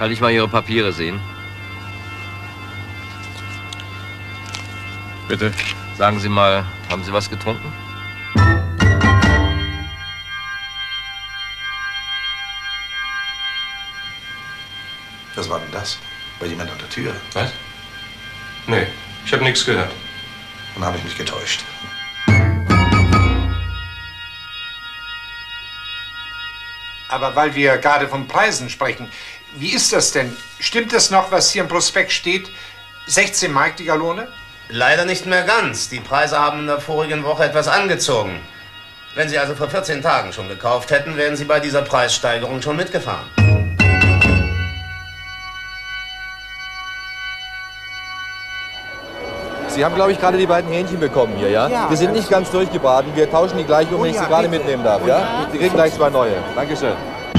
Kann ich mal Ihre Papiere sehen? Bitte. Sagen Sie mal, haben Sie was getrunken? Was war denn das? War jemand an der Tür? Was? Nee, ich habe nichts gehört. Dann habe ich mich getäuscht. Aber weil wir gerade von Preisen sprechen, wie ist das denn? Stimmt das noch, was hier im Prospekt steht? 16 Mark die Gallone? Leider nicht mehr ganz. Die Preise haben in der vorigen Woche etwas angezogen. Wenn Sie also vor 14 Tagen schon gekauft hätten, wären Sie bei dieser Preissteigerung schon mitgefahren. Sie haben, glaube ich, gerade die beiden Hähnchen bekommen hier, ja? Ja. Wir sind nicht ganz durchgebraten. Wir tauschen die gleich um, wenn ich sie gerade mitnehmen darf, ja? Sie kriegen gleich 2 neue. Dankeschön.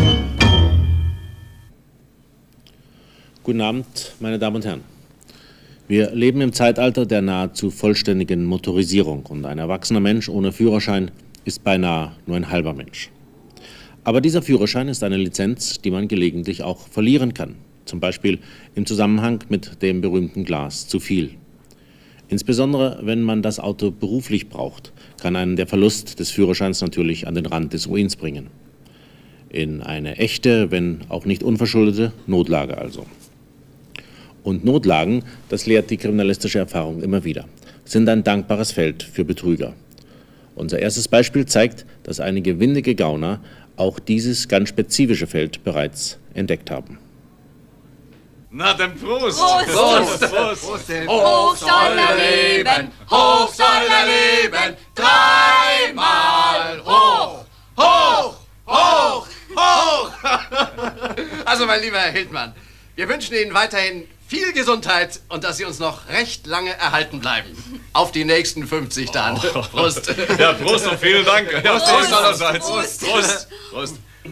Guten Abend, meine Damen und Herren. Wir leben im Zeitalter der nahezu vollständigen Motorisierung und ein erwachsener Mensch ohne Führerschein ist beinahe nur ein halber Mensch. Aber dieser Führerschein ist eine Lizenz, die man gelegentlich auch verlieren kann, zum Beispiel im Zusammenhang mit dem berühmten Glas zu viel. Insbesondere, wenn man das Auto beruflich braucht, kann einen der Verlust des Führerscheins natürlich an den Rand des Ruins bringen. In eine echte, wenn auch nicht unverschuldete, Notlage also. Und Notlagen, das lehrt die kriminalistische Erfahrung immer wieder, sind ein dankbares Feld für Betrüger. Unser erstes Beispiel zeigt, dass einige windige Gauner auch dieses ganz spezifische Feld bereits entdeckt haben. Na, dann Prost! Prost! Prost! Prost! Prost! Hoch soll er leben! Hoch soll er leben! Dreimal hoch! Hoch! Hoch! Hoch! Also, mein lieber Herr Hildmann, wir wünschen Ihnen weiterhin viel Gesundheit und dass Sie uns noch recht lange erhalten bleiben. Auf die nächsten 50 dann. Prost! Ja, Prost und vielen Dank. Ja, Prost allerseits. Prost! Prost! Prost!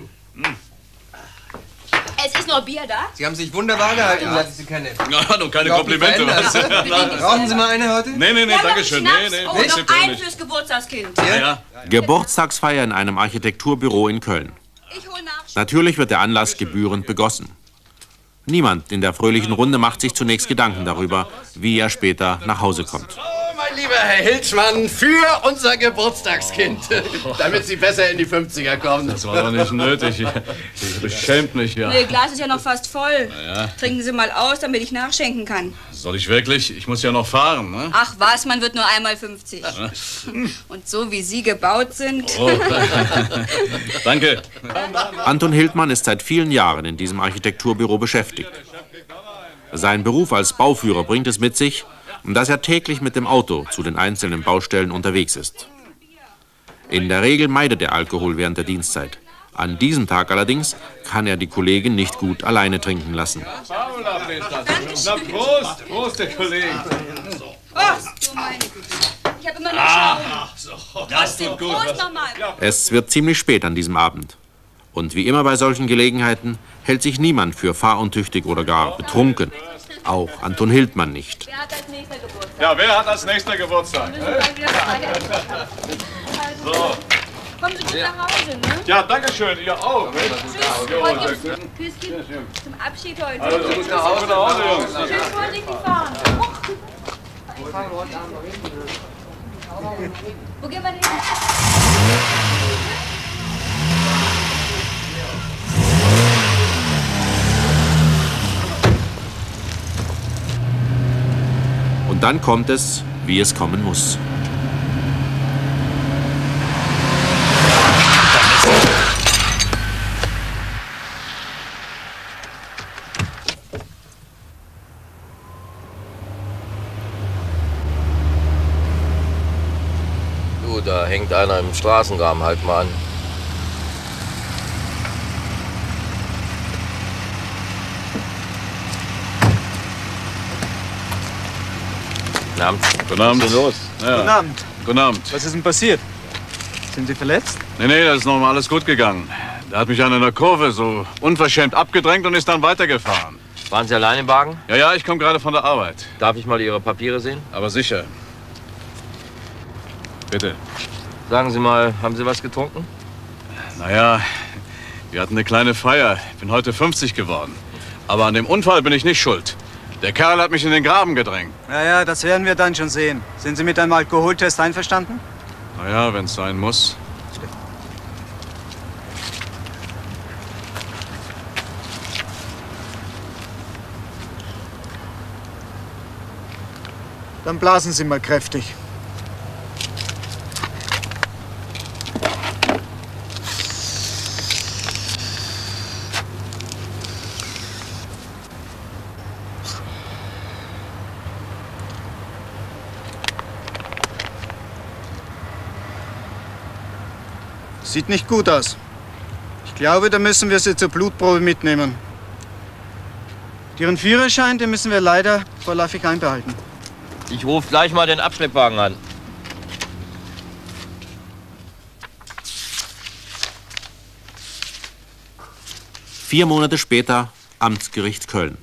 Es ist noch Bier da? Sie haben sich wunderbar gehalten, seit ich Sie kenne. Na, nun keine Komplimente. Brauchen Sie mal eine heute? Nee, Ja, danke schön. Schnaps. Nee, Oh, nicht. noch einen fürs Geburtstagskind. Ja. Geburtstagsfeier in einem Architekturbüro in Köln. Ich hol nach. Natürlich wird der Anlass gebührend begossen. Niemand in der fröhlichen Runde macht sich zunächst Gedanken darüber, wie er später nach Hause kommt. Mein lieber Herr Hildmann, für unser Geburtstagskind, damit Sie besser in die 50er kommen. Das war doch nicht nötig. Ich beschämt mich, ja. Ihr Glas ist ja noch fast voll. Ja. Trinken Sie mal aus, damit ich nachschenken kann. Soll ich wirklich? Ich muss ja noch fahren, ne? Ach was, man wird nur einmal 50. Und so wie Sie gebaut sind. Oh. Danke. Anton Hildmann ist seit vielen Jahren in diesem Architekturbüro beschäftigt. Sein Beruf als Bauführer bringt es mit sich, dass er täglich mit dem Auto zu den einzelnen Baustellen unterwegs ist. In der Regel meidet er Alkohol während der Dienstzeit. An diesem Tag allerdings kann er die Kollegen nicht gut alleine trinken lassen. Na, Prost! Prost, der Kollege! Ach, du meine Güte. Ich habe immer noch So, das tut gut. Prost nochmal. Es wird ziemlich spät an diesem Abend. Und wie immer bei solchen Gelegenheiten hält sich niemand für fahruntüchtig oder gar betrunken. Auch Anton Hildmann nicht. Wer hat als nächster Geburtstag? Ja, wer hat als nächster Geburtstag? So. Kommen Sie gut nach Hause, ne? Ja, danke schön. Ihr auch. Tschüss. Heute gibt's ein Küsschen zum Abschied heute. Also, du musst nach Hause, Jungs. Tschüss, vorsichtig fahren. Wo gehen wir denn hin? Und dann kommt es, wie es kommen muss. Du, da hängt einer im Straßengraben, halt mal an. Guten Abend. Guten Abend. Was ist denn los? Ja. Guten Abend. Guten Abend. Was ist denn passiert? Sind Sie verletzt? Nee, das ist noch mal alles gut gegangen. Der hat mich an einer Kurve so unverschämt abgedrängt und ist dann weitergefahren. Waren Sie allein im Wagen? Ja, ich komme gerade von der Arbeit. Darf ich mal Ihre Papiere sehen? Aber sicher. Bitte. Sagen Sie mal, haben Sie was getrunken? Naja, wir hatten eine kleine Feier. Ich bin heute 50 geworden. Aber an dem Unfall bin ich nicht schuld. Der Kerl hat mich in den Graben gedrängt. Ja, das werden wir dann schon sehen. Sind Sie mit einem Alkoholtest einverstanden? Naja, wenn es sein muss. Dann blasen Sie mal kräftig. Sieht nicht gut aus. Ich glaube, da müssen wir Sie zur Blutprobe mitnehmen. Ihren Führerschein, den müssen wir leider vorläufig einbehalten. Ich rufe gleich mal den Abschleppwagen an. Vier Monate später, Amtsgericht Köln.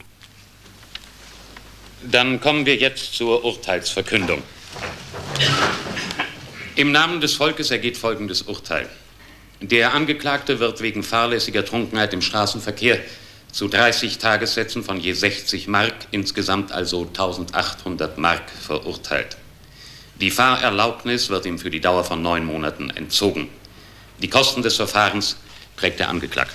Dann kommen wir jetzt zur Urteilsverkündung. Im Namen des Volkes ergeht folgendes Urteil. Der Angeklagte wird wegen fahrlässiger Trunkenheit im Straßenverkehr zu 30 Tagessätzen von je 60 Mark, insgesamt also 1800 Mark verurteilt. Die Fahrerlaubnis wird ihm für die Dauer von 9 Monaten entzogen. Die Kosten des Verfahrens trägt der Angeklagte.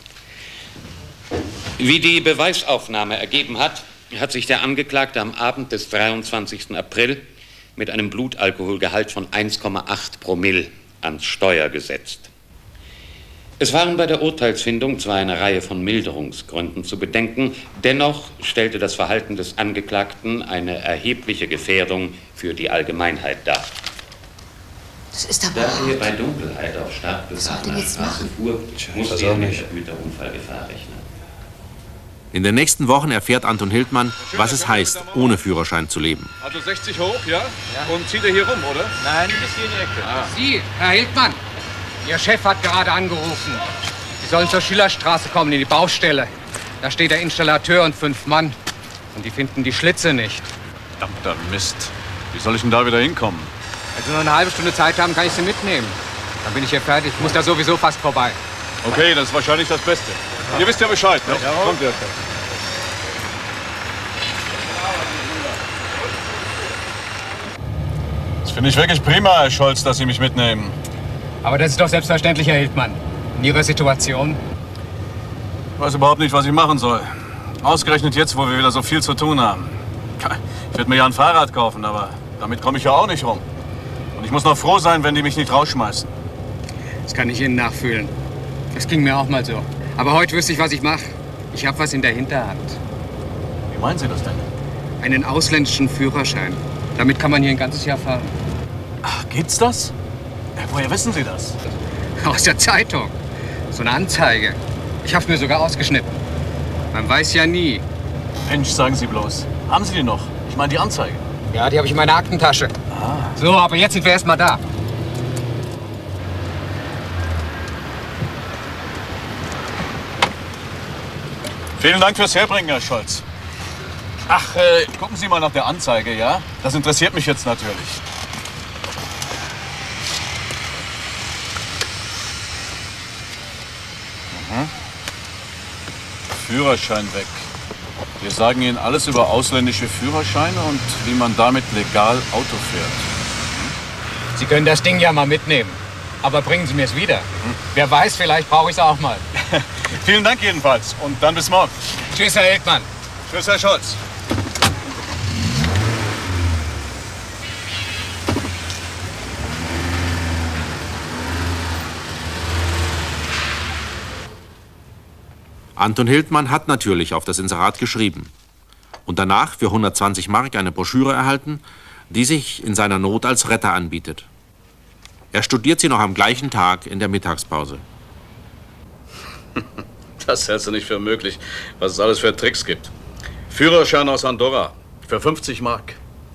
Wie die Beweisaufnahme ergeben hat, hat sich der Angeklagte am Abend des 23. April mit einem Blutalkoholgehalt von 1,8 Promille ans Steuer gesetzt. Es waren bei der Urteilsfindung zwar eine Reihe von Milderungsgründen zu bedenken, dennoch stellte das Verhalten des Angeklagten eine erhebliche Gefährdung für die Allgemeinheit dar. Das ist aber Da er bei Dunkelheit auf stark befahrener Straße fuhr, musste er mit erhöhter Unfallgefahr rechnen. In den nächsten Wochen erfährt Anton Hildmann, was es heißt, ohne Führerschein zu leben. Also 60 hoch, ja? Und zieht er hier rum, oder? Nein, bis hier in die Ecke. Sie, Herr Hildmann, Ihr Chef hat gerade angerufen. Sie sollen zur Schillerstraße kommen, in die Baustelle. Da steht der Installateur und 5 Mann. Und die finden die Schlitze nicht. Verdammter Mist. Wie soll ich denn da wieder hinkommen? Wenn Sie nur eine halbe Stunde Zeit haben, kann ich Sie mitnehmen. Dann bin ich hier fertig. Ich muss da sowieso fast vorbei. Okay, das ist wahrscheinlich das Beste. Ihr wisst ja Bescheid, ne? Ja. Kommt ihr. Das finde ich wirklich prima, Herr Scholz, dass Sie mich mitnehmen. Aber das ist doch selbstverständlich, Herr Hildmann. In Ihrer Situation. Ich weiß überhaupt nicht, was ich machen soll. Ausgerechnet jetzt, wo wir wieder so viel zu tun haben. Ich würde mir ja ein Fahrrad kaufen, aber damit komme ich ja auch nicht rum. Und ich muss noch froh sein, wenn die mich nicht rausschmeißen. Das kann ich Ihnen nachfühlen. Das ging mir auch mal so. Aber heute wüsste ich, was ich mache. Ich habe was in der Hinterhand. Wie meinen Sie das denn? Einen ausländischen Führerschein. Damit kann man hier ein ganzes Jahr fahren. Ach, gibt's das? Woher wissen Sie das? Aus der Zeitung. So eine Anzeige. Ich hab's mir sogar ausgeschnitten. Man weiß ja nie. Mensch, sagen Sie bloß. Haben Sie die noch? Ich meine die Anzeige. Ja, die habe ich in meiner Aktentasche. Ah. So, aber jetzt sind wir erst mal da. Vielen Dank fürs Herbringen, Herr Scholz. Ach, gucken Sie mal nach der Anzeige, ja? Das interessiert mich jetzt natürlich. Führerschein weg. Wir sagen Ihnen alles über ausländische Führerscheine und wie man damit legal Auto fährt. Sie können das Ding ja mal mitnehmen. Aber bringen Sie mir es wieder. Wer weiß, vielleicht brauche ich es auch mal. Vielen Dank jedenfalls und dann bis morgen. Tschüss, Herr Hildmann. Tschüss, Herr Scholz. Anton Hildmann hat natürlich auf das Inserat geschrieben und danach für 120 Mark eine Broschüre erhalten, die sich in seiner Not als Retter anbietet. Er studiert sie noch am gleichen Tag in der Mittagspause. Das hältst du nicht für möglich, was es alles für Tricks gibt. Führerschein aus Andorra für 50 Mark.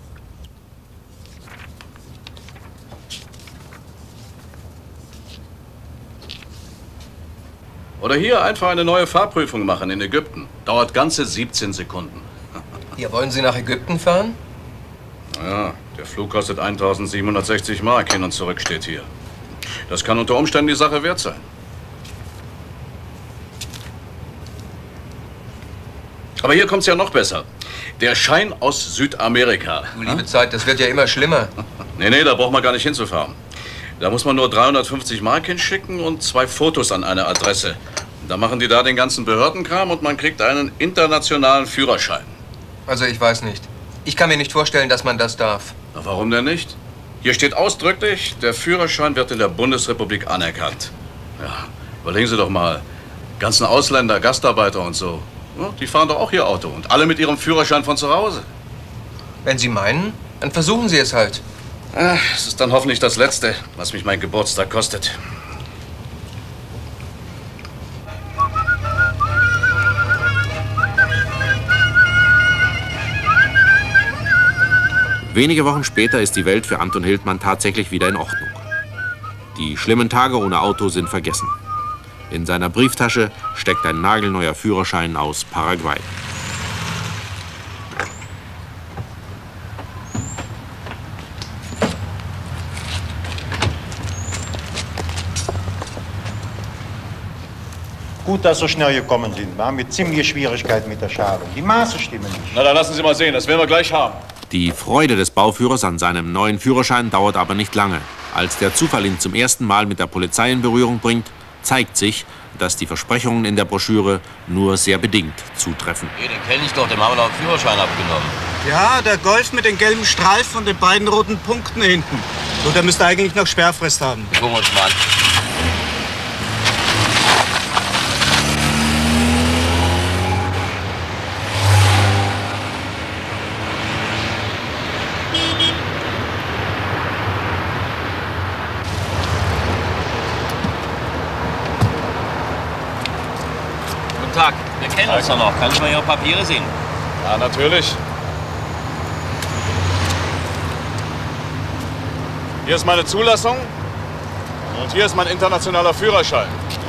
Oder hier einfach eine neue Fahrprüfung machen in Ägypten. Dauert ganze 17 Sekunden. Hier, wollen Sie nach Ägypten fahren? Ja, der Flug kostet 1760 Mark, hin und zurück steht hier. Das kann unter Umständen die Sache wert sein. Aber hier kommt's ja noch besser. Der Schein aus Südamerika. Du liebe Zeit, das wird ja immer schlimmer. Nee, da braucht man gar nicht hinzufahren. Da muss man nur 350 Mark hinschicken und 2 Fotos an eine Adresse. Da machen die da den ganzen Behördenkram und man kriegt einen internationalen Führerschein. Also ich weiß nicht. Ich kann mir nicht vorstellen, dass man das darf. Na, warum denn nicht? Hier steht ausdrücklich, der Führerschein wird in der Bundesrepublik anerkannt. Ja, überlegen Sie doch mal. Ganzen Ausländer, Gastarbeiter und so. Ja, die fahren doch auch hier Auto. Und alle mit ihrem Führerschein von zu Hause. Wenn Sie meinen, dann versuchen Sie es halt. Es ist dann hoffentlich das Letzte, was mich mein Geburtstag kostet. Wenige Wochen später ist die Welt für Anton Hildmann tatsächlich wieder in Ordnung. Die schlimmen Tage ohne Auto sind vergessen. In seiner Brieftasche steckt ein nagelneuer Führerschein aus Paraguay. Gut, dass Sie so schnell gekommen sind. Wir haben mit ziemliche Schwierigkeiten mit der Schalung. Die Maße stimmen nicht. Na, dann lassen Sie mal sehen, das werden wir gleich haben. Die Freude des Bauführers an seinem neuen Führerschein dauert aber nicht lange. Als der Zufall ihn zum ersten Mal mit der Polizei in Berührung bringt, zeigt sich, dass die Versprechungen in der Broschüre nur sehr bedingt zutreffen. Den kenne ich doch, dem haben wir doch einen Führerschein abgenommen. Ja, der Golf mit den gelben Streifen und den beiden roten Punkten hinten. So, der müsste eigentlich noch Sperrfrist haben. Gucken wir uns mal an. Guten Tag, wir kennen uns doch noch. Kann ich mal Ihre Papiere sehen? Ja, natürlich. Hier ist meine Zulassung und hier ist mein internationaler Führerschein.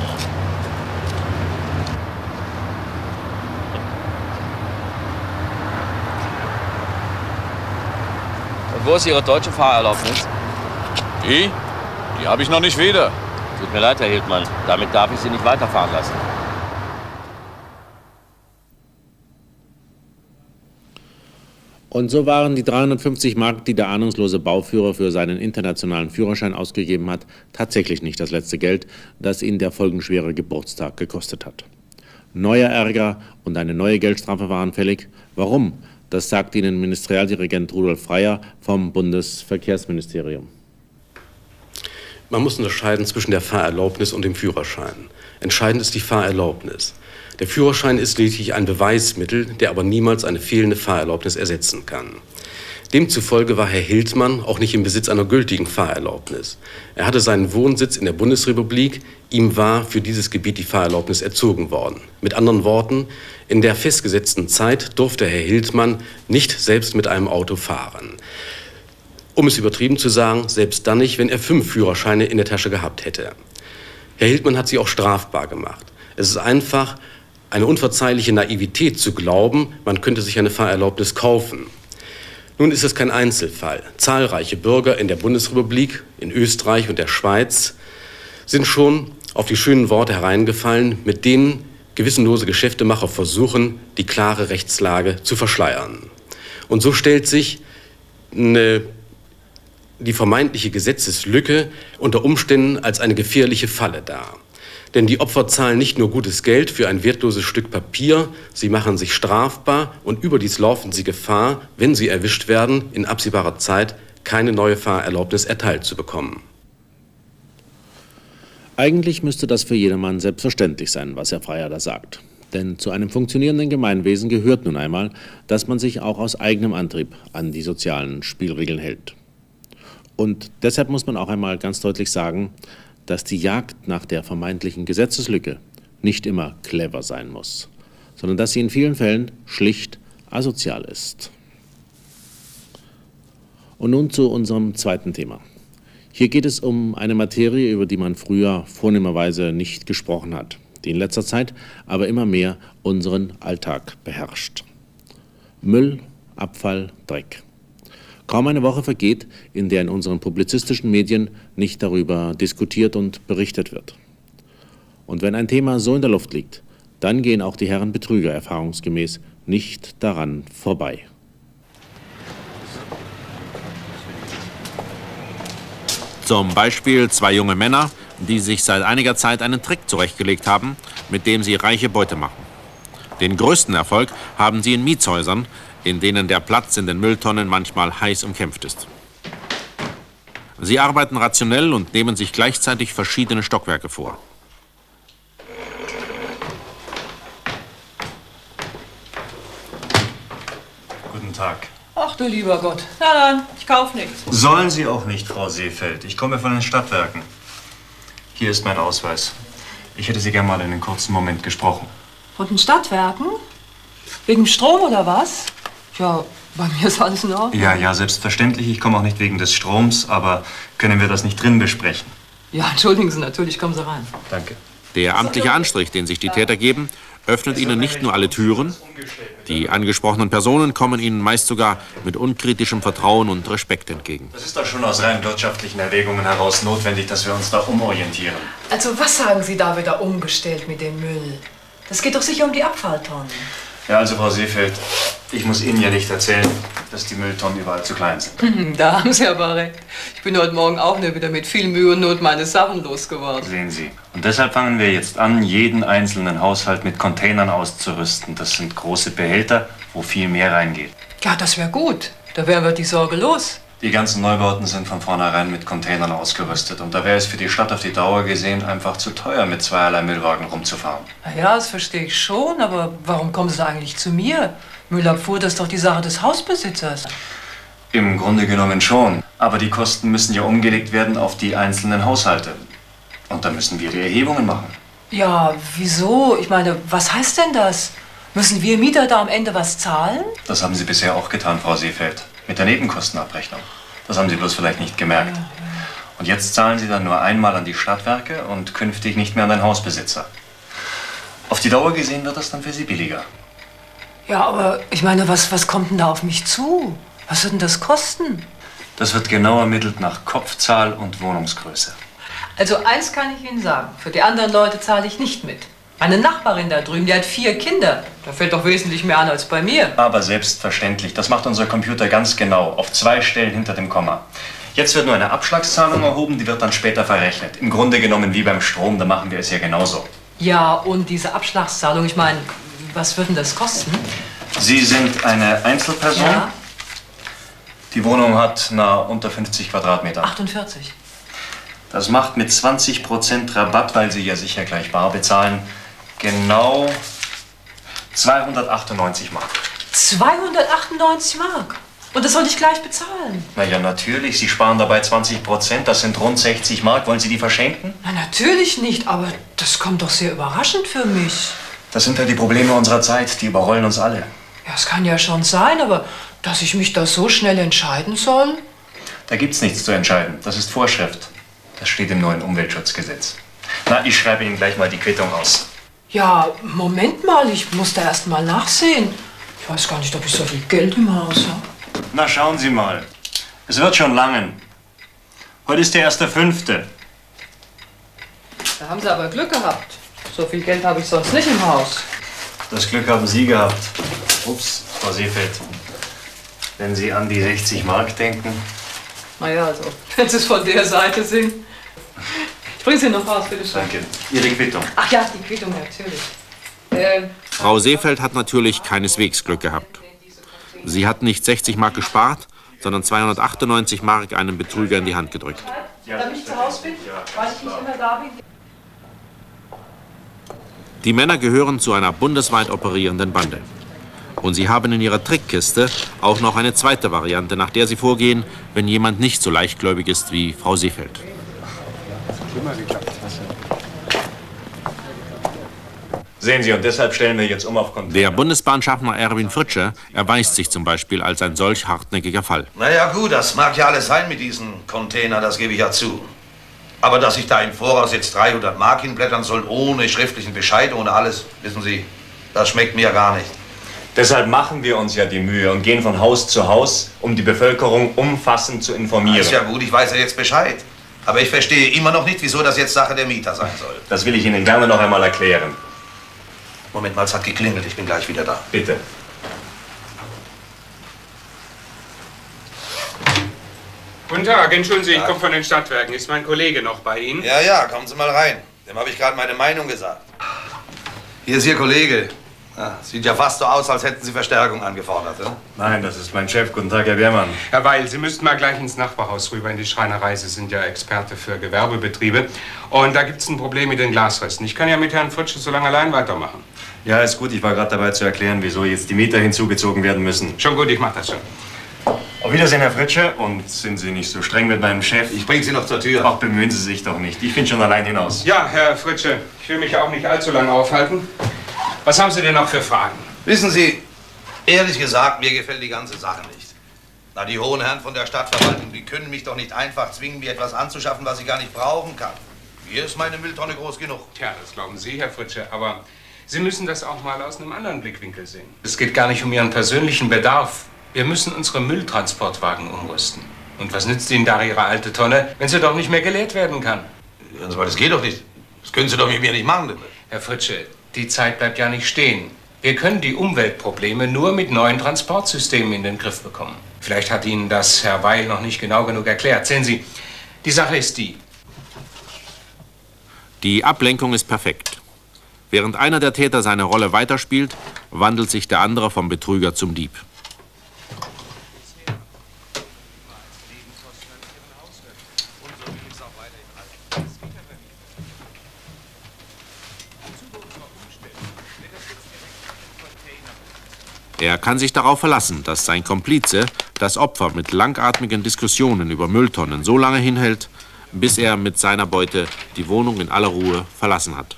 Und wo ist Ihre deutsche Fahrerlaubnis? Die? Die habe ich noch nicht wieder. Tut mir leid, Herr Hildmann. Damit darf ich Sie nicht weiterfahren lassen. Und so waren die 350 Mark, die der ahnungslose Bauführer für seinen internationalen Führerschein ausgegeben hat, tatsächlich nicht das letzte Geld, das ihn der folgenschwere Geburtstag gekostet hat. Neuer Ärger und eine neue Geldstrafe waren fällig. Warum? Das sagt Ihnen Ministerialdirigent Rudolf Freier vom Bundesverkehrsministerium. Man muss unterscheiden zwischen der Fahrerlaubnis und dem Führerschein. Entscheidend ist die Fahrerlaubnis. Der Führerschein ist lediglich ein Beweismittel, der aber niemals eine fehlende Fahrerlaubnis ersetzen kann. Demzufolge war Herr Hildmann auch nicht im Besitz einer gültigen Fahrerlaubnis. Er hatte seinen Wohnsitz in der Bundesrepublik, ihm war für dieses Gebiet die Fahrerlaubnis entzogen worden. Mit anderen Worten, in der festgesetzten Zeit durfte Herr Hildmann nicht selbst mit einem Auto fahren. Um es übertrieben zu sagen, selbst dann nicht, wenn er 5 Führerscheine in der Tasche gehabt hätte. Herr Hildmann hat sie auch strafbar gemacht. Es ist einfach eine unverzeihliche Naivität zu glauben, man könnte sich eine Fahrerlaubnis kaufen. Nun ist es kein Einzelfall. Zahlreiche Bürger in der Bundesrepublik, in Österreich und der Schweiz sind schon auf die schönen Worte hereingefallen, mit denen gewissenlose Geschäftemacher versuchen, die klare Rechtslage zu verschleiern. Und so stellt sich die vermeintliche Gesetzeslücke unter Umständen als eine gefährliche Falle dar. Denn die Opfer zahlen nicht nur gutes Geld für ein wertloses Stück Papier, sie machen sich strafbar und überdies laufen sie Gefahr, wenn sie erwischt werden, in absehbarer Zeit keine neue Fahrerlaubnis erteilt zu bekommen. Eigentlich müsste das für jedermann selbstverständlich sein, was Herr Freier da sagt. Denn zu einem funktionierenden Gemeinwesen gehört nun einmal, dass man sich auch aus eigenem Antrieb an die sozialen Spielregeln hält. Und deshalb muss man auch einmal ganz deutlich sagen, dass die Jagd nach der vermeintlichen Gesetzeslücke nicht immer clever sein muss, sondern dass sie in vielen Fällen schlicht asozial ist. Und nun zu unserem zweiten Thema. Hier geht es um eine Materie, über die man früher vornehmerweise nicht gesprochen hat, die in letzter Zeit aber immer mehr unseren Alltag beherrscht. Müll, Abfall, Dreck. Kaum eine Woche vergeht, in der in unseren publizistischen Medien nicht darüber diskutiert und berichtet wird. Und wenn ein Thema so in der Luft liegt, dann gehen auch die Herren Betrüger erfahrungsgemäß nicht daran vorbei. Zum Beispiel 2 junge Männer, die sich seit einiger Zeit einen Trick zurechtgelegt haben, mit dem sie reiche Beute machen. Den größten Erfolg haben sie in Mietshäusern, in denen der Platz in den Mülltonnen manchmal heiß umkämpft ist. Sie arbeiten rationell und nehmen sich gleichzeitig verschiedene Stockwerke vor. Guten Tag. Ach du lieber Gott. Na dann, ich kauf nichts. Sollen Sie auch nicht, Frau Seefeld. Ich komme von den Stadtwerken. Hier ist mein Ausweis. Ich hätte Sie gern mal in einen kurzen Moment gesprochen. Von den Stadtwerken? Wegen Strom oder was? Ja, bei mir ist alles in Ordnung. Ja, selbstverständlich. Ich komme auch nicht wegen des Stroms, aber können wir das nicht drin besprechen? Ja, entschuldigen Sie, natürlich, kommen Sie rein. Danke. Der amtliche Anstrich, den sich die Täter geben, öffnet ihnen nicht nur alle Türen, die angesprochenen Personen kommen ihnen meist sogar mit unkritischem Vertrauen und Respekt entgegen. Das ist doch schon aus rein wirtschaftlichen Erwägungen heraus notwendig, dass wir uns da umorientieren. Also was sagen Sie da wieder umgestellt mit dem Müll? Das geht doch sicher um die Abfalltonnen. Ja, also Frau Seefeld, ich muss Ihnen ja nicht erzählen, dass die Mülltonnen überall zu klein sind. Da haben Sie aber recht. Ich bin heute Morgen auch nur wieder mit viel Mühe und Not meine Sachen losgeworden. Sehen Sie. Und deshalb fangen wir jetzt an, jeden einzelnen Haushalt mit Containern auszurüsten. Das sind große Behälter, wo viel mehr reingeht. Ja, das wäre gut. Da wären wir die Sorge los. Die ganzen Neubauten sind von vornherein mit Containern ausgerüstet. Und da wäre es für die Stadt auf die Dauer gesehen einfach zu teuer, mit zweierlei Müllwagen rumzufahren. Na ja, das verstehe ich schon, aber warum kommen Sie da eigentlich zu mir? Müllabfuhr, das ist doch die Sache des Hausbesitzers. Im Grunde genommen schon. Aber die Kosten müssen ja umgelegt werden auf die einzelnen Haushalte. Und da müssen wir die Erhebungen machen. Ja, wieso? Ich meine, was heißt denn das? Müssen wir Mieter da am Ende was zahlen? Das haben Sie bisher auch getan, Frau Seefeld. Mit der Nebenkostenabrechnung. Das haben Sie bloß vielleicht nicht gemerkt. Und jetzt zahlen Sie dann nur einmal an die Stadtwerke und künftig nicht mehr an den Hausbesitzer. Auf die Dauer gesehen wird das dann für Sie billiger. Ja, aber ich meine, was kommt denn da auf mich zu? Was wird denn das kosten? Das wird genau ermittelt nach Kopfzahl und Wohnungsgröße. Also eins kann ich Ihnen sagen, für die anderen Leute zahle ich nicht mit. Meine Nachbarin da drüben, die hat 4 Kinder. Da fällt doch wesentlich mehr an als bei mir. Aber selbstverständlich, das macht unser Computer ganz genau, auf 2 Stellen hinter dem Komma. Jetzt wird nur eine Abschlagszahlung erhoben, die wird dann später verrechnet. Im Grunde genommen wie beim Strom, da machen wir es ja genauso. Ja, und diese Abschlagszahlung, ich meine, was wird denn das kosten? Sie sind eine Einzelperson? Ja. Die Wohnung hat unter 50 Quadratmeter. 48. Das macht mit 20% Rabatt, weil Sie ja sicher gleich bar bezahlen, genau 298 Mark. 298 Mark? Und das soll ich gleich bezahlen? Na ja, natürlich. Sie sparen dabei 20%. Das sind rund 60 Mark. Wollen Sie die verschenken? Na, natürlich nicht, aber das kommt doch sehr überraschend für mich. Das sind halt die Probleme unserer Zeit. Die überrollen uns alle. Ja, es kann ja schon sein, aber dass ich mich da so schnell entscheiden soll? Da gibt's nichts zu entscheiden. Das ist Vorschrift. Das steht im neuen Umweltschutzgesetz. Na, ich schreibe Ihnen gleich mal die Quittung aus. Ja, Moment mal, ich muss da erst mal nachsehen. Ich weiß gar nicht, ob ich so viel Geld im Haus habe. Na, schauen Sie mal. Es wird schon langen. Heute ist der 1.5. Da haben Sie aber Glück gehabt. So viel Geld habe ich sonst nicht im Haus. Das Glück haben Sie gehabt. Ups, Frau Seefeld. Wenn Sie an die 60 Mark denken. Naja, also, wenn Sie es von der Seite sind. Ich bringe Sie noch raus, bitte schön. Danke. Ihre Quittung. Ach ja, die Quittung, natürlich. Frau Seefeld hat natürlich keineswegs Glück gehabt. Sie hat nicht 60 Mark gespart, sondern 298 Mark einem Betrüger in die Hand gedrückt. Damit ich zu Hause bin, weil ich nicht immer da bin. Die Männer gehören zu einer bundesweit operierenden Bande. Und sie haben in ihrer Trickkiste auch noch eine zweite Variante, nach der sie vorgehen, wenn jemand nicht so leichtgläubig ist wie Frau Seefeld. Sehen Sie, und deshalb stellen wir jetzt um auf Container. Der Bundesbahnschaffner Erwin Fritsche erweist sich zum Beispiel als ein solch hartnäckiger Fall. Naja gut, das mag ja alles sein mit diesen Containern, das gebe ich ja zu. Aber dass ich da im Voraus jetzt 300 Mark hinblättern soll, ohne schriftlichen Bescheid, ohne alles, wissen Sie, das schmeckt mir ja gar nicht. Deshalb machen wir uns ja die Mühe und gehen von Haus zu Haus, um die Bevölkerung umfassend zu informieren. Das ist ja gut, ich weiß ja jetzt Bescheid. Aber ich verstehe immer noch nicht, wieso das jetzt Sache der Mieter sein soll. Das will ich Ihnen gerne noch einmal erklären. Moment mal, es hat geklingelt, ich bin gleich wieder da. Bitte. Guten Tag, entschuldigen Sie, ich komme von den Stadtwerken. Ist mein Kollege noch bei Ihnen? Ja, ja, kommen Sie mal rein. Dem habe ich gerade meine Meinung gesagt. Hier ist Ihr Kollege. Ah, sieht ja fast so aus, als hätten Sie Verstärkung angefordert, oder? Nein, das ist mein Chef. Guten Tag, Herr Wehrmann. Herr Weil, Sie müssten mal gleich ins Nachbarhaus rüber in die Schreinerei. Sie sind ja Experte für Gewerbebetriebe. Und da gibt es ein Problem mit den Glasresten. Ich kann ja mit Herrn Fritsche so lange allein weitermachen. Ja, ist gut. Ich war gerade dabei zu erklären, wieso jetzt die Mieter hinzugezogen werden müssen. Schon gut, ich mach das schon. Auf Wiedersehen, Herr Fritsche. Und sind Sie nicht so streng mit meinem Chef? Ich bringe Sie noch zur Tür. Ach, bemühen Sie sich doch nicht. Ich bin schon allein hinaus. Ja, Herr Fritsche, ich will mich auch nicht allzu lange aufhalten. Was haben Sie denn noch für Fragen? Wissen Sie, ehrlich gesagt, mir gefällt die ganze Sache nicht. Na, die hohen Herren von der Stadtverwaltung, die können mich doch nicht einfach zwingen, mir etwas anzuschaffen, was ich gar nicht brauchen kann. Hier ist meine Mülltonne groß genug. Tja, das glauben Sie, Herr Fritsche, aber Sie müssen das auch mal aus einem anderen Blickwinkel sehen. Es geht gar nicht um Ihren persönlichen Bedarf. Wir müssen unsere Mülltransportwagen umrüsten. Und was nützt Ihnen da Ihre alte Tonne, wenn sie doch nicht mehr geleert werden kann? Das geht doch nicht. Das können Sie doch mit mir nicht machen. Herr Fritsche, die Zeit bleibt ja nicht stehen. Wir können die Umweltprobleme nur mit neuen Transportsystemen in den Griff bekommen. Vielleicht hat Ihnen das Herr Weil noch nicht genau genug erklärt. Sehen Sie, die Sache ist die. Die Ablenkung ist perfekt. Während einer der Täter seine Rolle weiterspielt, wandelt sich der andere vom Betrüger zum Dieb. Er kann sich darauf verlassen, dass sein Komplize das Opfer mit langatmigen Diskussionen über Mülltonnen so lange hinhält, bis er mit seiner Beute die Wohnung in aller Ruhe verlassen hat.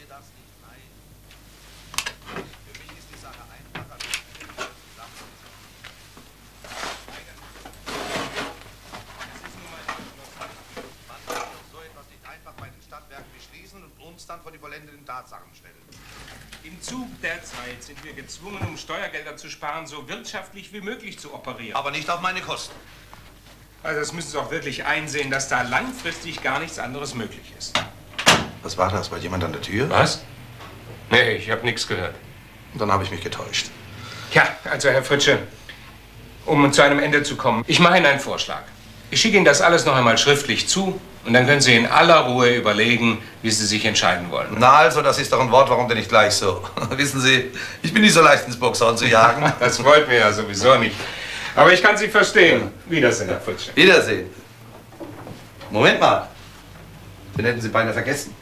Im Zug der Zeit sind wir gezwungen, um Steuergelder zu sparen, so wirtschaftlich wie möglich zu operieren. Aber nicht auf meine Kosten. Also das müssen Sie auch wirklich einsehen, dass da langfristig gar nichts anderes möglich ist. Was war das? War jemand an der Tür? Was? Nee, ich habe nichts gehört. Dann habe ich mich getäuscht. Ja, also Herr Fritsche, um zu einem Ende zu kommen, ich mache Ihnen einen Vorschlag. Ich schicke Ihnen das alles noch einmal schriftlich zu und dann können Sie in aller Ruhe überlegen, wie Sie sich entscheiden wollen. Na also, das ist doch ein Wort, warum denn nicht gleich so? Wissen Sie, ich bin nicht so leicht ins Boxhorn zu jagen. Das wollt mir ja sowieso nicht. Aber ich kann Sie verstehen. Wiedersehen, Herr Fritsche. Wiedersehen. Moment mal. Den hätten Sie beinahe vergessen.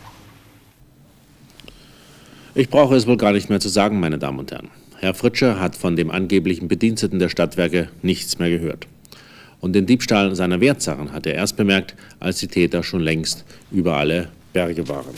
Ich brauche es wohl gar nicht mehr zu sagen, meine Damen und Herren. Herr Fritsche hat von dem angeblichen Bediensteten der Stadtwerke nichts mehr gehört. Und den Diebstahl seiner Wertsachen hat er erst bemerkt, als die Täter schon längst über alle Berge waren.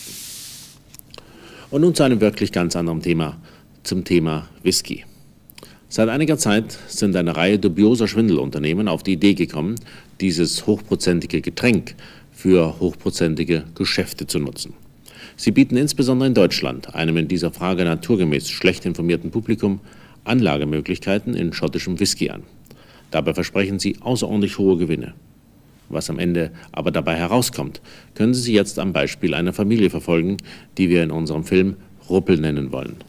Und nun zu einem wirklich ganz anderen Thema, zum Thema Whisky. Seit einiger Zeit sind eine Reihe dubioser Schwindelunternehmen auf die Idee gekommen, dieses hochprozentige Getränk für hochprozentige Geschäfte zu nutzen. Sie bieten insbesondere in Deutschland einem in dieser Frage naturgemäß schlecht informierten Publikum Anlagemöglichkeiten in schottischem Whisky an. Dabei versprechen sie außerordentlich hohe Gewinne. Was am Ende aber dabei herauskommt, können Sie jetzt am Beispiel einer Familie verfolgen, die wir in unserem Film Ruppel nennen wollen.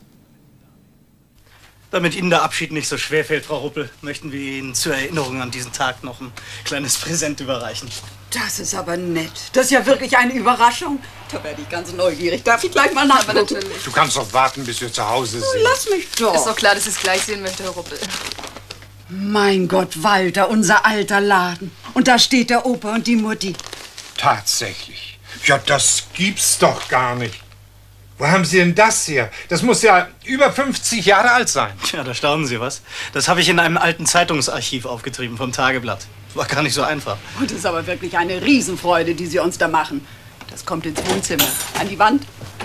Damit Ihnen der Abschied nicht so schwer fällt, Frau Ruppel, möchten wir Ihnen zur Erinnerung an diesen Tag noch ein kleines Präsent überreichen. Das ist aber nett. Das ist ja wirklich eine Überraschung. Da werde ich ganz neugierig. Darf ich gleich mal nachgucken? Aber natürlich. Du kannst doch warten, bis wir zu Hause sind. Lass mich doch. Ist doch klar, dass ich es gleich sehen möchte, Herr Ruppel. Mein Gott, Walter, unser alter Laden. Und da steht der Opa und die Mutti. Tatsächlich. Ja, das gibt's doch gar nicht. Wo haben Sie denn das hier? Das muss ja über 50 Jahre alt sein. Tja, da staunen Sie was. Das habe ich in einem alten Zeitungsarchiv aufgetrieben vom Tageblatt. War gar nicht so einfach. Und das ist aber wirklich eine Riesenfreude, die Sie uns da machen. Das kommt ins Wohnzimmer. An die Wand.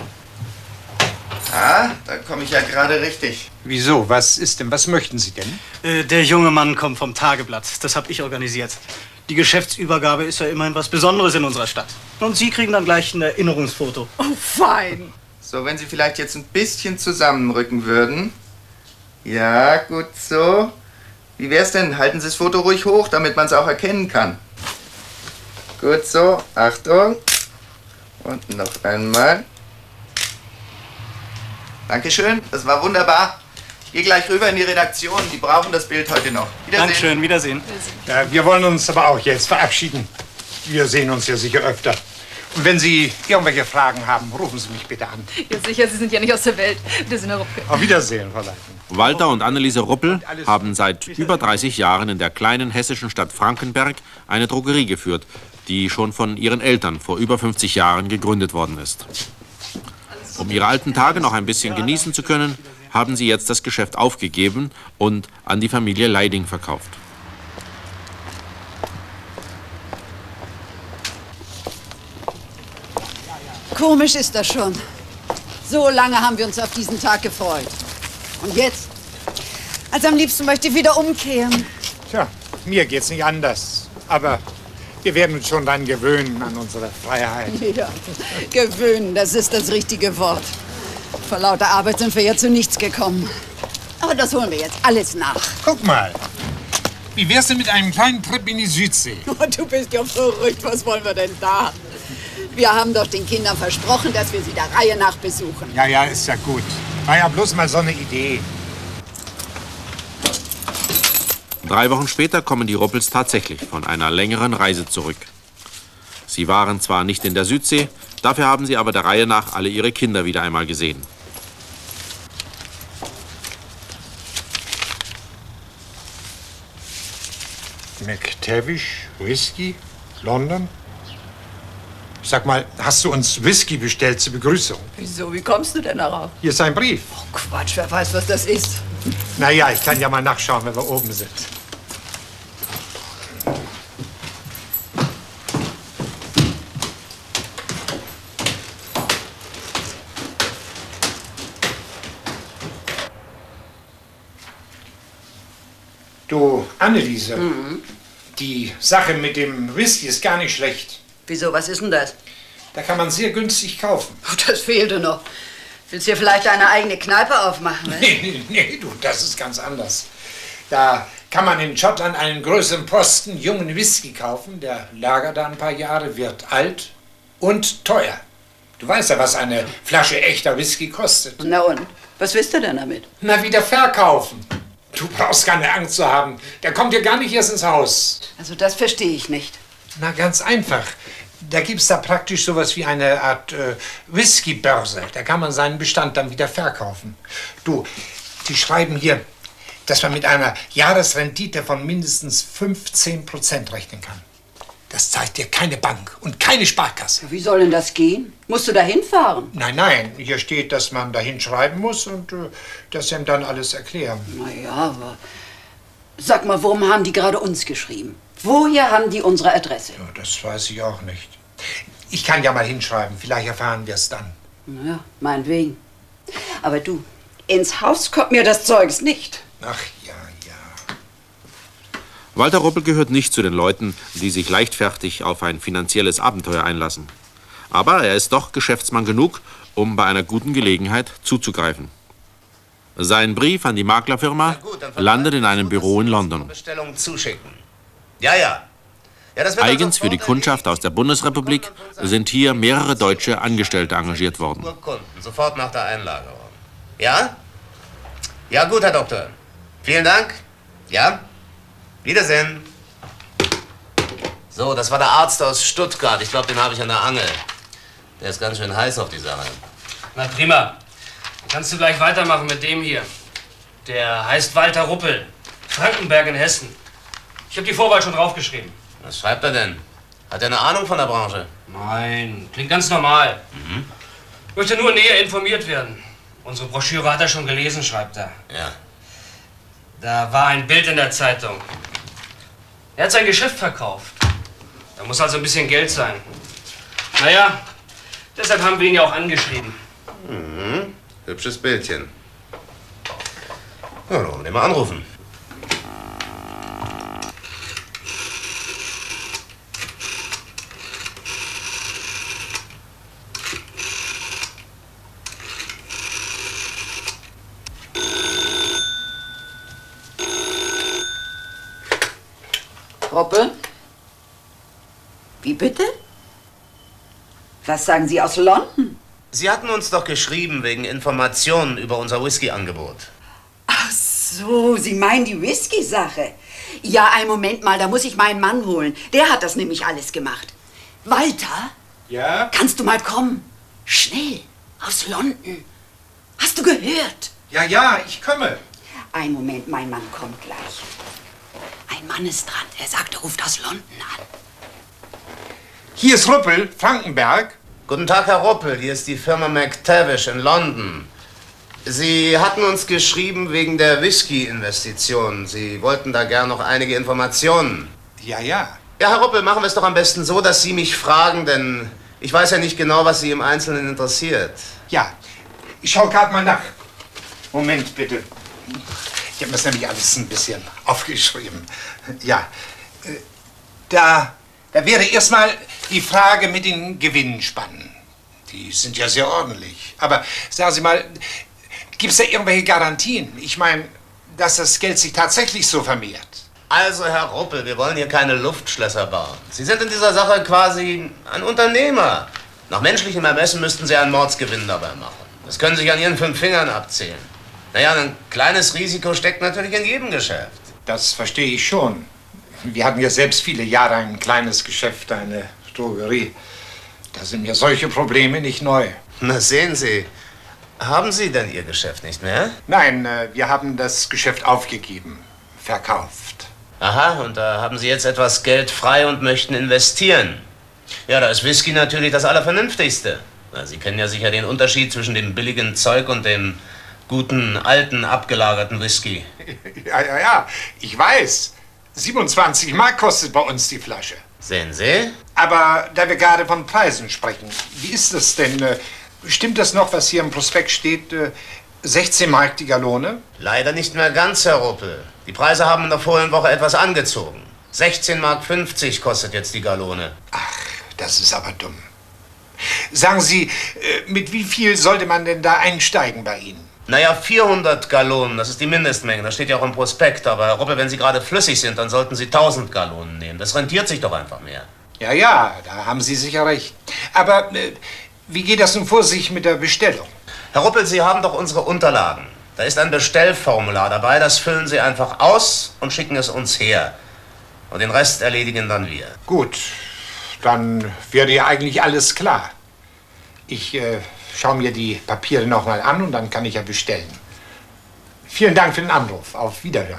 Ah, da komme ich ja gerade richtig. Wieso? Was ist denn? Was möchten Sie denn? Der junge Mann kommt vom Tageblatt. Das habe ich organisiert. Die Geschäftsübergabe ist ja immerhin was Besonderes in unserer Stadt. Und Sie kriegen dann gleich ein Erinnerungsfoto. Oh, fein. So, wenn Sie vielleicht jetzt ein bisschen zusammenrücken würden. Ja, gut so. Wie wär's denn? Halten Sie das Foto ruhig hoch, damit man es auch erkennen kann. Gut so. Achtung. Und noch einmal. Dankeschön, das war wunderbar. Ich Geh gleich rüber in die Redaktion. Die brauchen das Bild heute noch. Wiedersehen. Dankeschön, Wiedersehen. Ja, wir wollen uns aber auch jetzt verabschieden. Wir sehen uns ja sicher öfter. Und wenn Sie irgendwelche Fragen haben, rufen Sie mich bitte an. Ja, sicher, Sie sind ja nicht aus der Welt. Wiedersehen, Herr Ruppke. Auf Wiedersehen, Frau Leitner. Walter und Anneliese Ruppel haben seit über 30 Jahren in der kleinen hessischen Stadt Frankenberg eine Drogerie geführt, die schon von ihren Eltern vor über 50 Jahren gegründet worden ist. Um ihre alten Tage noch ein bisschen genießen zu können, haben sie jetzt das Geschäft aufgegeben und an die Familie Leiding verkauft. Komisch ist das schon. So lange haben wir uns auf diesen Tag gefreut. Und jetzt? Also am liebsten möchte ich wieder umkehren. Tja, mir geht's nicht anders. Aber wir werden uns schon dann gewöhnen an unsere Freiheit. Ja, gewöhnen, das ist das richtige Wort. Vor lauter Arbeit sind wir ja zu nichts gekommen. Aber das holen wir jetzt alles nach. Guck mal. Wie wär's denn mit einem kleinen Trip in die Südsee? Oh, du bist ja verrückt. Was wollen wir denn da? Wir haben doch den Kindern versprochen, dass wir sie der Reihe nach besuchen. Ja, ja, ist ja gut. War ja bloß mal so eine Idee. 3 Wochen später kommen die Ruppels tatsächlich von einer längeren Reise zurück. Sie waren zwar nicht in der Südsee, dafür haben sie aber der Reihe nach alle ihre Kinder wieder einmal gesehen. McTavish, Whisky, London. Sag mal, hast du uns Whisky bestellt zur Begrüßung? Wieso? Wie kommst du denn darauf? Hier ist ein Brief. Oh, Quatsch, wer weiß, was das ist. Na ja, ich kann ja mal nachschauen, wenn wir oben sind. Du, Anneliese, die Sache mit dem Whisky ist gar nicht schlecht. Wieso, was ist denn das? Da kann man sehr günstig kaufen. Oh, das fehlte noch. Willst du hier vielleicht eine eigene Kneipe aufmachen? Was? Nee, du, das ist ganz anders. Da kann man in Schottland einen größeren Posten jungen Whisky kaufen. Der lagert da ein paar Jahre, wird alt und teuer. Du weißt ja, was eine Flasche echter Whisky kostet. Na und? Was willst du denn damit? Na, wieder verkaufen. Du brauchst keine Angst zu haben. Der kommt dir gar nicht erst ins Haus. Also das verstehe ich nicht. Na, ganz einfach. Da gibt's da praktisch sowas wie eine Art Whisky-Börse. Da kann man seinen Bestand dann wieder verkaufen. Du, die schreiben hier, dass man mit einer Jahresrendite von mindestens 15% rechnen kann. Das zahlt dir keine Bank und keine Sparkasse. Wie soll denn das gehen? Musst du da hinfahren? Nein, hier steht, dass man da hinschreiben muss und das ihm dann alles erklären. Na ja, aber sag mal, warum haben die gerade uns geschrieben? Woher haben die unsere Adresse? Ja, das weiß ich auch nicht. Ich kann ja mal hinschreiben, vielleicht erfahren wir es dann. Na ja, meinetwegen. Aber du, ins Haus kommt mir das Zeugs nicht. Ach ja. Walter Ruppel gehört nicht zu den Leuten, die sich leichtfertig auf ein finanzielles Abenteuer einlassen. Aber er ist doch Geschäftsmann genug, um bei einer guten Gelegenheit zuzugreifen. Sein Brief an die Maklerfirma landet in einem Büro in London. Bestellung zuschicken. Ja, das wird Eigens für die Kundschaft aus der Bundesrepublik sind hier mehrere deutsche Angestellte engagiert worden. Kunden, sofort nach der Einlagerung. Ja? Ja, gut, Herr Doktor. Vielen Dank. Ja? Wiedersehen. So, das war der Arzt aus Stuttgart. Ich glaube, den habe ich an der Angel. Der ist ganz schön heiß auf die Sache. Na prima. Dann kannst du gleich weitermachen mit dem hier. Der heißt Walter Ruppel. Frankenberg in Hessen. Ich habe die Vorwahl schon draufgeschrieben. Was schreibt er denn? Hat er eine Ahnung von der Branche? Nein, klingt ganz normal. Möchte nur näher informiert werden. Unsere Broschüre hat er schon gelesen, schreibt er. Ja. Da war ein Bild in der Zeitung. Er hat sein Geschäft verkauft. Da muss also ein bisschen Geld sein. Naja, deshalb haben wir ihn ja auch angeschrieben. Hübsches Bildchen. Ja, dann wollen wir den mal anrufen. Ruppel? Wie bitte? Was sagen Sie aus London? Sie hatten uns doch geschrieben wegen Informationen über unser Whisky-Angebot. Ach so, Sie meinen die Whisky-Sache. Ja, einen Moment mal, da muss ich meinen Mann holen. Der hat das nämlich alles gemacht. Walter? Ja? Kannst du mal kommen? Schnell, aus London. Hast du gehört? Ja, ich komme. Einen Moment, mein Mann kommt gleich. Ein Mann ist dran. Er sagt, er ruft aus London an. Hier ist Ruppel, Frankenberg. Guten Tag, Herr Ruppel. Hier ist die Firma McTavish in London. Sie hatten uns geschrieben wegen der Whisky-Investition. Sie wollten da gern noch einige Informationen. Ja. Ja, Herr Ruppel, machen wir es doch am besten so, dass Sie mich fragen, denn ich weiß ja nicht genau, was Sie im Einzelnen interessiert. Ja, ich schau gerade mal nach. Moment, bitte. Ich habe das nämlich alles ein bisschen aufgeschrieben. Ja, da wäre erstmal die Frage mit den Gewinnspannen. Die sind ja sehr ordentlich. Aber sagen Sie mal, gibt es da irgendwelche Garantien? Ich meine, dass das Geld sich tatsächlich so vermehrt. Also, Herr Ruppel, wir wollen hier keine Luftschlösser bauen. Sie sind in dieser Sache quasi ein Unternehmer. Nach menschlichem Ermessen müssten Sie einen Mordsgewinn dabei machen. Das können Sie sich an Ihren 5 Fingern abzählen. Naja, ein kleines Risiko steckt natürlich in jedem Geschäft. Das verstehe ich schon. Wir hatten ja selbst viele Jahre ein kleines Geschäft, eine Drogerie. Da sind mir solche Probleme nicht neu. Na, sehen Sie. Haben Sie denn Ihr Geschäft nicht mehr? Nein, wir haben das Geschäft aufgegeben, verkauft. Aha, und da haben Sie jetzt etwas Geld frei und möchten investieren. Ja, da ist Whisky natürlich das Allervernünftigste. Na, Sie kennen ja sicher den Unterschied zwischen dem billigen Zeug und dem guten, alten, abgelagerten Whisky. Ja, ich weiß. 27 Mark kostet bei uns die Flasche. Sehen Sie? Aber da wir gerade von Preisen sprechen, wie ist das denn? Stimmt das noch, was hier im Prospekt steht? 16 Mark die Gallone? Leider nicht mehr ganz, Herr Ruppel. Die Preise haben in der vorigen Woche etwas angezogen. 16,50 Mark kostet jetzt die Gallone. Ach, das ist aber dumm. Sagen Sie, mit wie viel sollte man denn da einsteigen bei Ihnen? Naja, 400 Gallonen, das ist die Mindestmenge. Das steht ja auch im Prospekt. Aber, Herr Ruppel, wenn Sie gerade flüssig sind, dann sollten Sie 1000 Gallonen nehmen. Das rentiert sich doch einfach mehr. Ja, da haben Sie sicher recht. Aber wie geht das nun vor sich mit der Bestellung? Herr Ruppel, Sie haben doch unsere Unterlagen. Da ist ein Bestellformular dabei. Das füllen Sie einfach aus und schicken es uns her. Und den Rest erledigen dann wir. Gut, dann wäre ja eigentlich alles klar. Ich schaue mir die Papiere noch mal an und dann kann ich ja bestellen. Vielen Dank für den Anruf. Auf Wiederhören.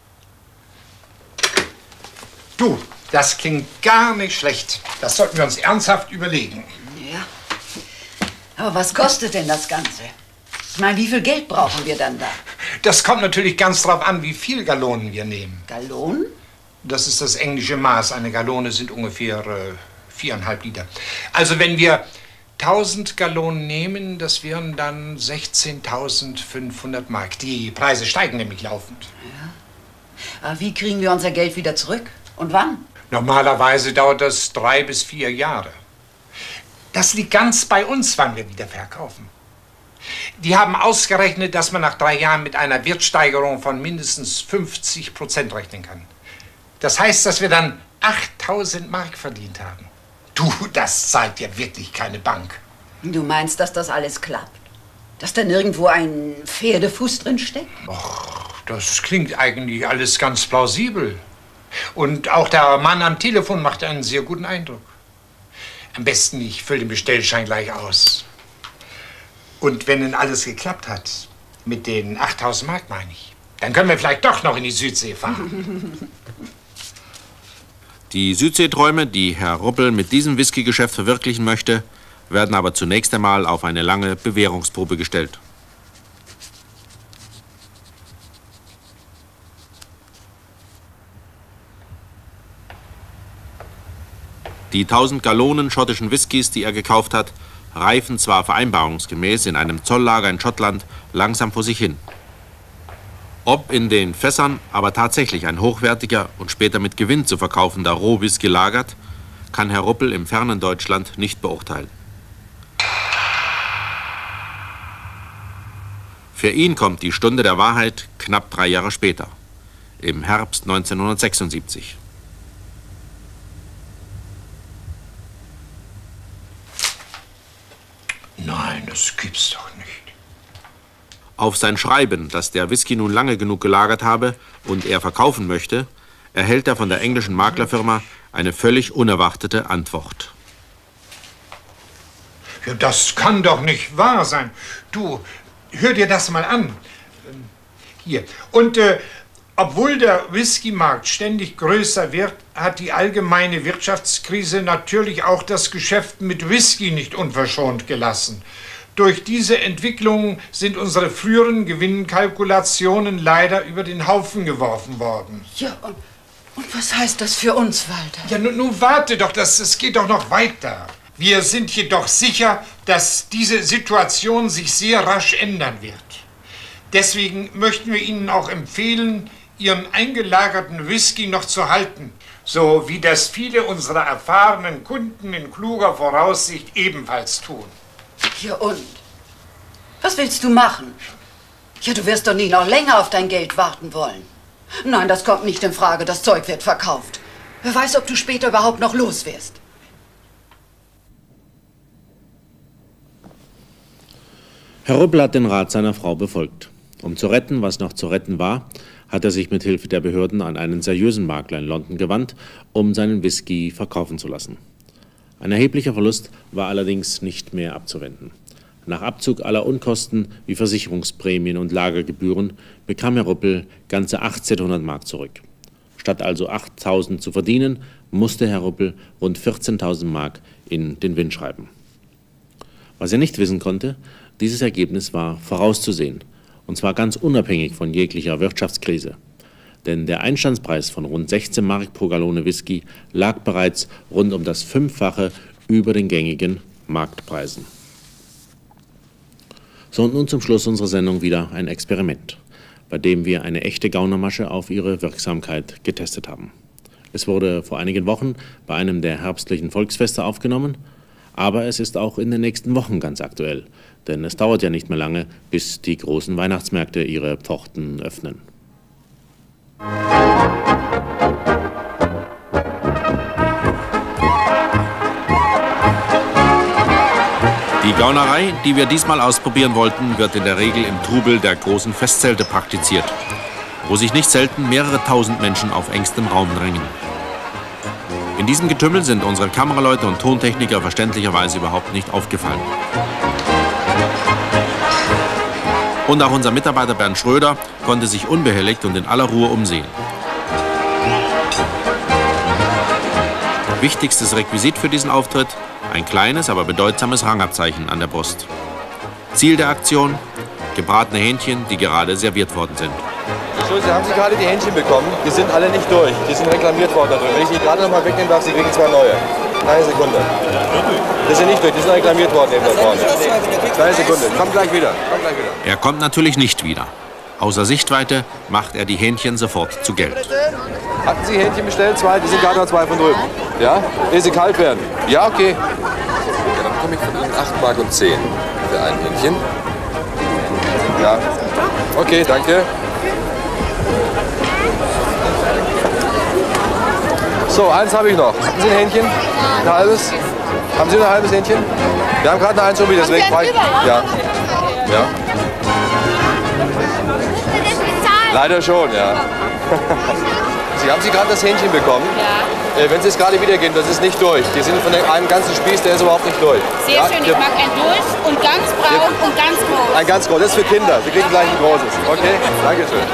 Du, das klingt gar nicht schlecht. Das sollten wir uns ernsthaft überlegen. Ja. Aber was kostet denn das Ganze? Ich meine, wie viel Geld brauchen wir dann da? Das kommt natürlich ganz drauf an, wie viel Gallonen wir nehmen. Gallonen? Das ist das englische Maß. Eine Gallone sind ungefähr 4,5 Liter. Also wenn wir 1000 Gallonen nehmen, das wären dann 16.500 Mark. Die Preise steigen nämlich laufend. Ja. Aber wie kriegen wir unser Geld wieder zurück? Und wann? Normalerweise dauert das 3 bis 4 Jahre. Das liegt ganz bei uns, wann wir wieder verkaufen. Die haben ausgerechnet, dass man nach 3 Jahren mit einer Wertsteigerung von mindestens 50% rechnen kann. Das heißt, dass wir dann 8.000 Mark verdient haben. Du, das zahlt ja wirklich keine Bank. Du meinst, dass das alles klappt? Dass da nirgendwo ein Pferdefuß drin steckt? Och, das klingt eigentlich alles ganz plausibel. Und auch der Mann am Telefon macht einen sehr guten Eindruck. Am besten, ich fülle den Bestellschein gleich aus. Und wenn dann alles geklappt hat, mit den 8.000 Mark meine ich, dann können wir vielleicht doch noch in die Südsee fahren. Die Südseeträume, die Herr Ruppel mit diesem Whisky-Geschäft verwirklichen möchte, werden aber zunächst einmal auf eine lange Bewährungsprobe gestellt. Die 1000 Gallonen schottischen Whiskys, die er gekauft hat, reifen zwar vereinbarungsgemäß in einem Zolllager in Schottland langsam vor sich hin. Ob in den Fässern aber tatsächlich ein hochwertiger und später mit Gewinn zu verkaufender Rohwhisky lagert, kann Herr Ruppel im fernen Deutschland nicht beurteilen. Für ihn kommt die Stunde der Wahrheit knapp 3 Jahre später, im Herbst 1976. Nein, das gibt's doch nicht. Auf sein Schreiben, dass der Whisky nun lange genug gelagert habe und er verkaufen möchte, erhält er von der englischen Maklerfirma eine völlig unerwartete Antwort. Ja, das kann doch nicht wahr sein. Du, hör dir das mal an. Hier. Und obwohl der Whiskymarkt ständig größer wird, hat die allgemeine Wirtschaftskrise natürlich auch das Geschäft mit Whisky nicht unverschont gelassen. Durch diese Entwicklung sind unsere früheren Gewinnkalkulationen leider über den Haufen geworfen worden. Ja, und was heißt das für uns, Walter? Ja, nun warte doch, es geht doch noch weiter. Wir sind jedoch sicher, dass diese Situation sich sehr rasch ändern wird. Deswegen möchten wir Ihnen auch empfehlen, Ihren eingelagerten Whisky noch zu halten, so wie das viele unserer erfahrenen Kunden in kluger Voraussicht ebenfalls tun. Ja und? Was willst du machen? Ja, du wirst doch nicht noch länger auf dein Geld warten wollen. Nein, das kommt nicht in Frage, das Zeug wird verkauft. Wer weiß, ob du später überhaupt noch los wirst. Herr Rüppel hat den Rat seiner Frau befolgt. Um zu retten, was noch zu retten war, hat er sich mit Hilfe der Behörden an einen seriösen Makler in London gewandt, um seinen Whisky verkaufen zu lassen. Ein erheblicher Verlust war allerdings nicht mehr abzuwenden. Nach Abzug aller Unkosten wie Versicherungsprämien und Lagergebühren bekam Herr Rüppel ganze 1800 Mark zurück. Statt also 8.000 zu verdienen, musste Herr Rüppel rund 14.000 Mark in den Wind schreiben. Was er nicht wissen konnte, dieses Ergebnis war vorauszusehen, und zwar ganz unabhängig von jeglicher Wirtschaftskrise. Denn der Einstandspreis von rund 16 Mark pro Gallone Whisky lag bereits rund um das 5-fache über den gängigen Marktpreisen. So, und nun zum Schluss unserer Sendung wieder ein Experiment, bei dem wir eine echte Gaunermasche auf ihre Wirksamkeit getestet haben. Es wurde vor einigen Wochen bei einem der herbstlichen Volksfeste aufgenommen, aber es ist auch in den nächsten Wochen ganz aktuell, denn es dauert ja nicht mehr lange, bis die großen Weihnachtsmärkte ihre Pforten öffnen. Die Gaunerei, die wir diesmal ausprobieren wollten, wird in der Regel im Trubel der großen Festzelte praktiziert, wo sich nicht selten mehrere tausend Menschen auf engstem Raum drängen. In diesem Getümmel sind unsere Kameraleute und Tontechniker verständlicherweise überhaupt nicht aufgefallen. Und auch unser Mitarbeiter Bernd Schröder konnte sich unbehelligt und in aller Ruhe umsehen. Wichtigstes Requisit für diesen Auftritt: ein kleines, aber bedeutsames Rangabzeichen an der Brust. Ziel der Aktion: gebratene Hähnchen, die gerade serviert worden sind. Entschuldigung, haben Sie gerade die Hähnchen bekommen? Die sind alle nicht durch. Die sind reklamiert worden da drüben. Wenn ich die gerade noch mal wegnehmen darf, Sie kriegen 2 neue. Eine Sekunde. Die sind nicht durch, die sind reklamiert worden eben da vorne. Eine Sekunde, komm gleich wieder. Er kommt natürlich nicht wieder. Außer Sichtweite macht er die Hähnchen sofort zu Geld. Hatten Sie Hähnchen bestellt? 2? Die sind gerade noch 2 von drüben. Ja? Ehe sie kalt werden. Ja, okay. Ja, dann bekomme ich von Ihnen 8 Mark und 10 für ein Hähnchen. Ja. Okay, danke. So, eins habe ich noch. Hatten Sie ein Hähnchen? Ein halbes? Haben Sie noch ein halbes Hähnchen? Wir haben gerade eine Einschubie, deswegen frage ich. Ja. Ja. Leider schon, ja. Sie haben gerade das Hähnchen bekommen? Ja. Wenn Sie es gerade wiedergeben, das ist nicht durch. Die sind von einem ganzen Spieß, der ist überhaupt nicht durch. Sehr ja, schön, ich mag ein durch und ganz braun und ganz groß. Ein ganz groß, das ist für Kinder. Sie kriegen gleich ein großes. Okay, danke schön.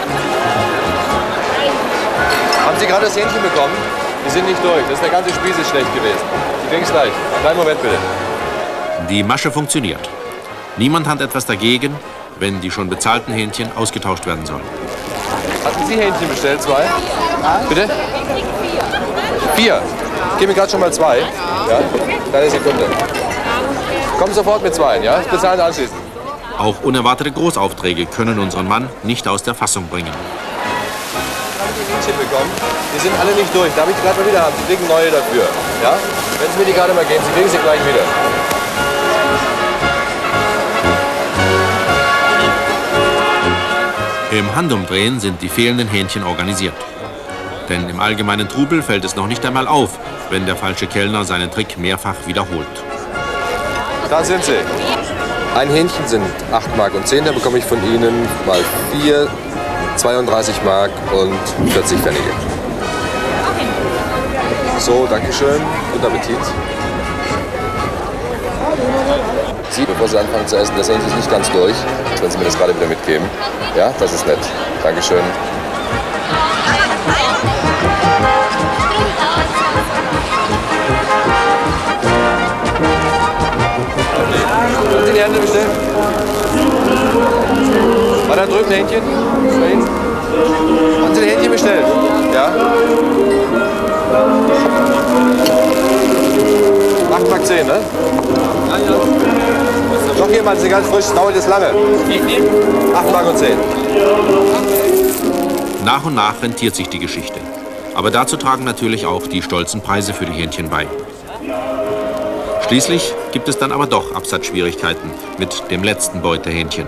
Haben Sie gerade das Hähnchen bekommen? Die sind nicht durch. Das ist der ganze Spieß ist schlecht gewesen. Sie kriegen es gleich. Kleinen Moment bitte. Die Masche funktioniert. Niemand hat etwas dagegen, wenn die schon bezahlten Hähnchen ausgetauscht werden sollen. Hatten Sie Hähnchen bestellt? 2? Bitte? 4. Ich gebe mir gerade schon mal 2. Ja? Kleine Sekunde. Kommen sofort mit 2, ja? Bezahlen anschließend. Auch unerwartete Großaufträge können unseren Mann nicht aus der Fassung bringen. Haben Sie Hähnchen bekommen? Die sind alle nicht durch. Darf ich gerade mal wieder haben? Sie kriegen neue dafür. Ja? Wenn Sie mir die gerade mal geben, Sie kriegen sie gleich wieder. Im Handumdrehen sind die fehlenden Hähnchen organisiert. Denn im allgemeinen Trubel fällt es noch nicht einmal auf, wenn der falsche Kellner seinen Trick mehrfach wiederholt. Da sind sie. Ein Hähnchen sind 8 Mark und 10, da bekomme ich von Ihnen mal 4, 32 Mark und 40 Pfennige. So, Dankeschön. Guten Appetit. Sie, bevor Sie anfangen zu essen, das Hähnchen ist nicht ganz durch, wenn Sie mir das gerade wieder mitgeben. Ja, das ist nett. Dankeschön. Haben Sie die Hände bestellt? War da drüben ein Hähnchen? Haben Sie die Hähnchen bestellt? Ja? 8 Mark 10, ne? Ja, ja. Noch jemand, Sie ganz frisch, dauert jetzt lange. 8 Mark und 10. Nach und nach rentiert sich die Geschichte. Aber dazu tragen natürlich auch die stolzen Preise für die Hähnchen bei. Schließlich gibt es dann aber doch Absatzschwierigkeiten mit dem letzten Beutehähnchen.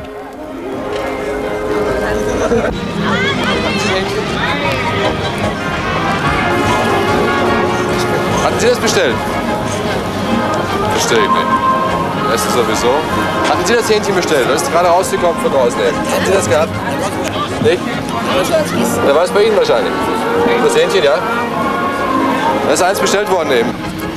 Hatten Sie das bestellt? Verstehe ich nicht. Das ist sowieso. Hatten Sie das Hähnchen bestellt? Das ist gerade rausgekommen von draußen. Hatten Sie das gehabt? Nicht? Der war es bei Ihnen wahrscheinlich. Das Hähnchen, ja? Da ist eins bestellt worden eben.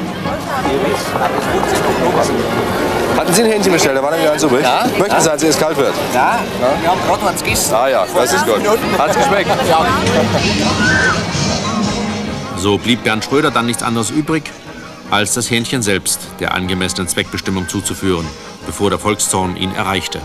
Hatten Sie ein Hähnchen bestellt? Da war nämlich eins übrig. Ja? Möchten Sie eins, ehe es kalt wird? Ja, wir haben gerade eins gegessen. Ah ja, das ist gut. Hat es geschmeckt? Ja. So blieb Bernd Schröder dann nichts anderes übrig, als das Hähnchen selbst der angemessenen Zweckbestimmung zuzuführen, bevor der Volkszorn ihn erreichte.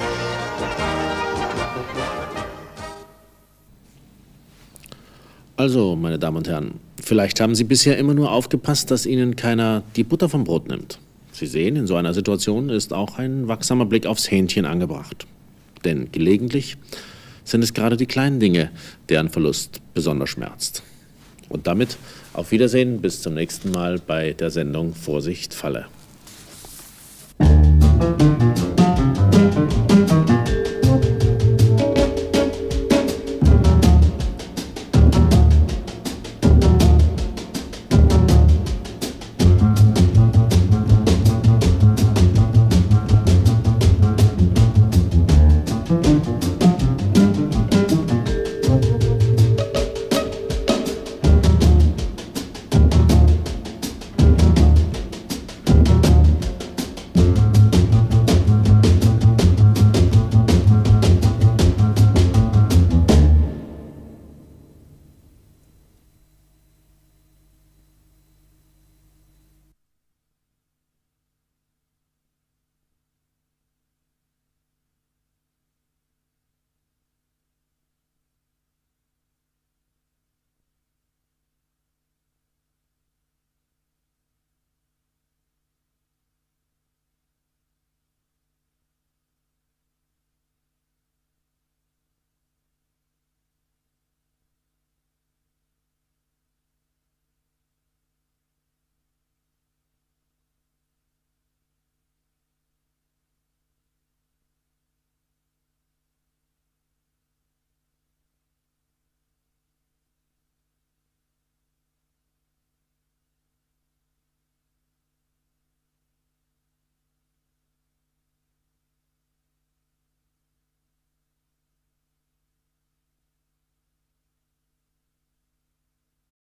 Also, meine Damen und Herren, vielleicht haben Sie bisher immer nur aufgepasst, dass Ihnen keiner die Butter vom Brot nimmt. Sie sehen, in so einer Situation ist auch ein wachsamer Blick aufs Hähnchen angebracht. Denn gelegentlich sind es gerade die kleinen Dinge, deren Verlust besonders schmerzt. Und damit auf Wiedersehen, bis zum nächsten Mal bei der Sendung Vorsicht Falle.